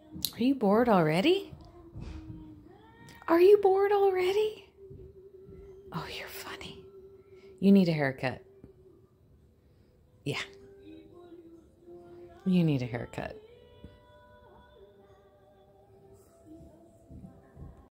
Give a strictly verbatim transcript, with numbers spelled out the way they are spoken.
Are you bored already? Are you bored already? Oh, you're funny. You need a haircut. Yeah. You need a haircut.